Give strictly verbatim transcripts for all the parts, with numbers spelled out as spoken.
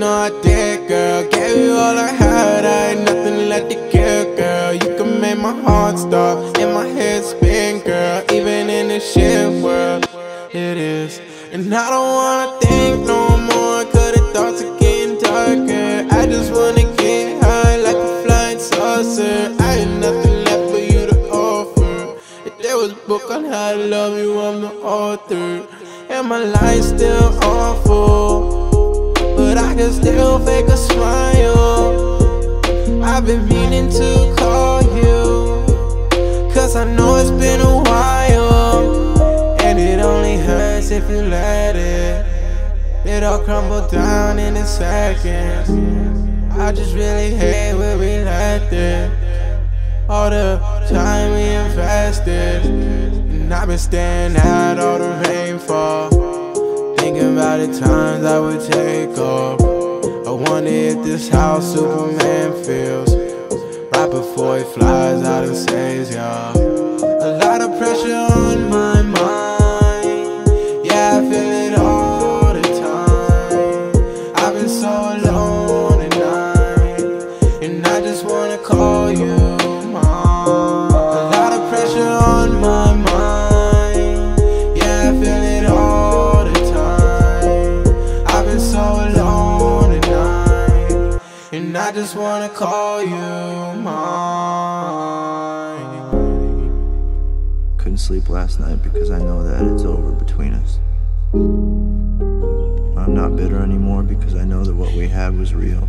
know I did, girl. Gave you all I had, I had nothing left to give, girl. You can make my heart stop and my head spin, girl. Even in this shit world, it is. And I don't wanna think no more, cause the thoughts are getting darker. I just wanna get high like a flying saucer. I had nothing left for you to offer. If there was a book on how to love you, I'm the author. And my life's still awful, but I can still fake a smile. I've been meaning to call you, cause I know it's been a while. And it only hurts if you let it. It all crumbled down in a second. I just really hate where we left it. All the time we invested. And I've been staring at all the rainfall, thinking about the times I would take off. I wonder if this how Superman feels right before he flies out and saves y'all. A lot of pressure on my mind, yeah, I feel it all the time. I've been so alone at night, and I just wanna call you mine. A lot of pressure on my mind, yeah, I feel it all the time. I've been so alone at night, and I just wanna call you mine. Couldn't sleep last night because I know that it's over between us. I'm not bitter anymore because I know that what we had was real.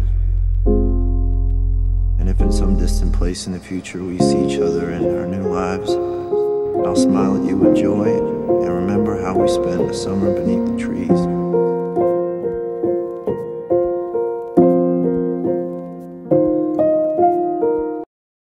And if in some distant place in the future we see each other in our new lives, I'll smile at you with joy and remember how we spent a summer beneath the trees.